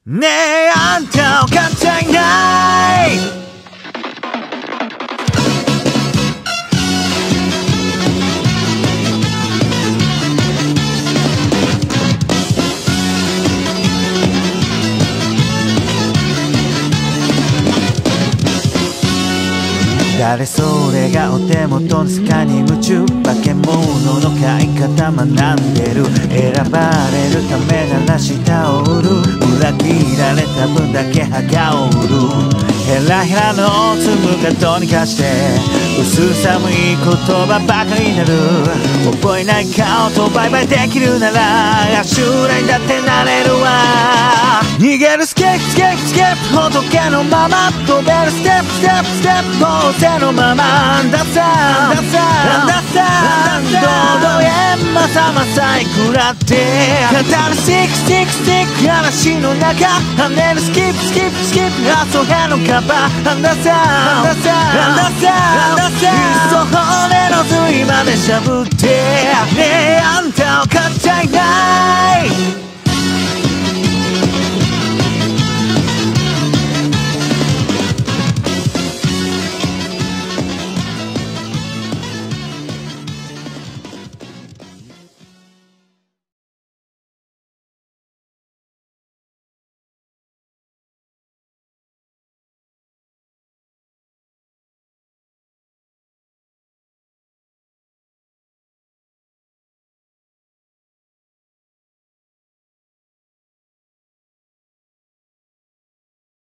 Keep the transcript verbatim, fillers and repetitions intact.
ねえあんたを買っちゃいない誰それがお手元のスカに夢中化け物の買い方学んでる選ばれるためなら舌を売る裏切られた分だけ歯が折るヘラヘラの粒がどうにかして薄寒い言葉ばかりになる覚えない顔とバイバイできるなら将来だってなれるわ逃げるスケープスケープスケープ仏のまま飛べるステップステップステップ坊主のままアンダーサンアンダーサン堂々へまさまさいくらって語るスティックスティックスティック嵐の中跳ねるスキップスキップスキップ朝へのカバーアンダーサンアンダーサンアンダーサンいっそ骨の髄までしゃぶってねえあん